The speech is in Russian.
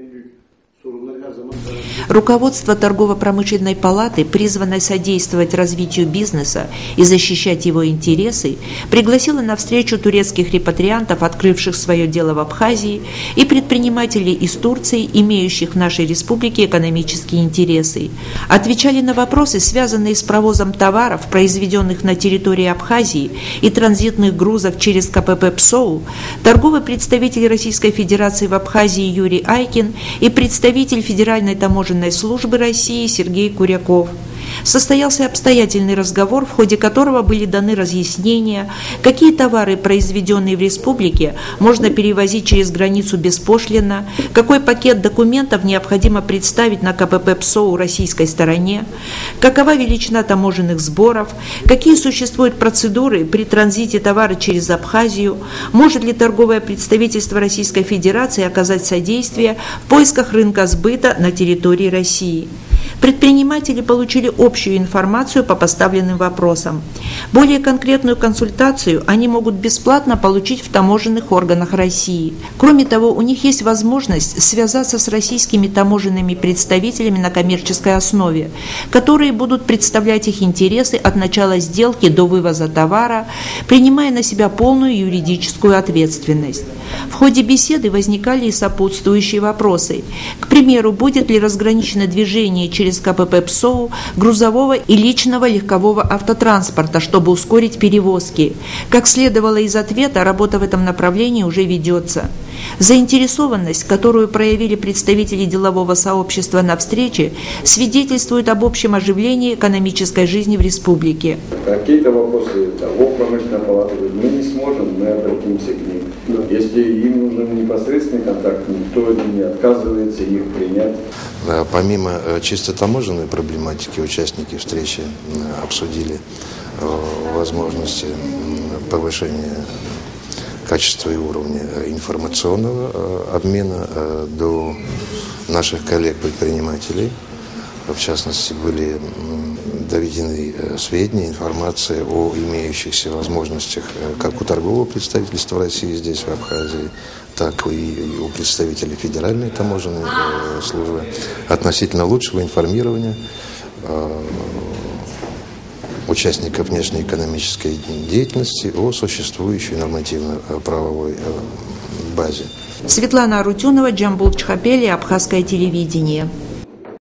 Руководство торгово-промышленной палаты, призванное содействовать развитию бизнеса и защищать его интересы, пригласило на встречу турецких репатриантов, открывших свое дело в Абхазии, и предпринимателей из Турции, имеющих в нашей республике экономические интересы. Отвечали на вопросы, связанные с провозом товаров, произведенных на территории Абхазии, и транзитных грузов через КПП ПСОУ, торговый представитель Российской Федерации в Абхазии Юрий Айкин и представитель Федеральной таможенной службы России Сергей Куряков. Состоялся обстоятельный разговор, в ходе которого были даны разъяснения, какие товары, произведенные в республике, можно перевозить через границу беспошлинно, какой пакет документов необходимо представить на КПП ПСОУ российской стороне, какова величина таможенных сборов, какие существуют процедуры при транзите товара через Абхазию, может ли торговое представительство Российской Федерации оказать содействие в поисках рынка сбыта на территории России. Предприниматели получили общую информацию по поставленным вопросам. Более конкретную консультацию они могут бесплатно получить в таможенных органах России. Кроме того, у них есть возможность связаться с российскими таможенными представителями на коммерческой основе, которые будут представлять их интересы от начала сделки до вывоза товара, принимая на себя полную юридическую ответственность. В ходе беседы возникали и сопутствующие вопросы. К примеру, будет ли разграничено движение через КПП ПСОУ грузового и личного легкового автотранспорта, чтобы ускорить перевозки. Как следовало из ответа, работа в этом направлении уже ведется. Заинтересованность, которую проявили представители делового сообщества на встрече, свидетельствует об общем оживлении экономической жизни в республике. Какие-то вопросы торгово-промышленной палаты мы не сможем, мы обратимся к ним. Если им нужен непосредственный контакт, никто не отказывается их принять. Помимо чисто таможенной проблематики, участники встречи обсудили возможности повышения качества и уровня информационного обмена до наших коллег-предпринимателей. В частности, были доведены сведения, информация о имеющихся возможностях как у торгового представительства России здесь, в Абхазии, так и у представителей Федеральной таможенной службы относительно лучшего информирования участников внешнеэкономической деятельности о существующей нормативно-правовой базе. Светлана Арутюнова, Джамбул Чхапели, Абхазское телевидение.